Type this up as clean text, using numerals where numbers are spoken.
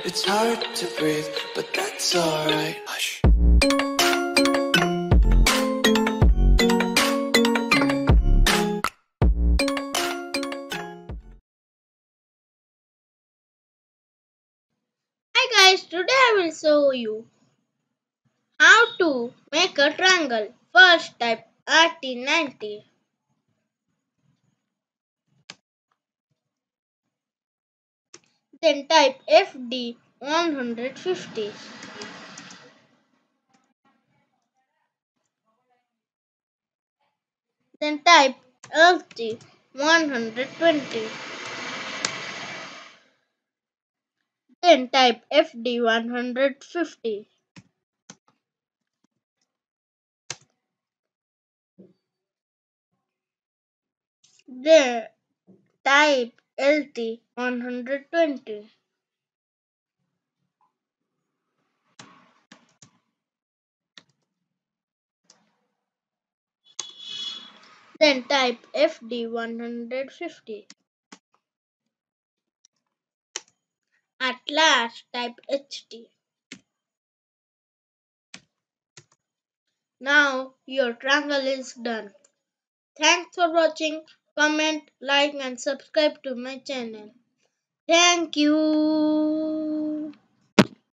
It's hard to breathe, but that's alright. Hush. Hi guys, today I will show you how to make a triangle. First type RT90, then type FD150, then type LT120, then type FD150, then type LT120, then type FD150. At last type HT. Now your triangle is done. Thanks for watching. Comment, like and subscribe to my channel. Thank you.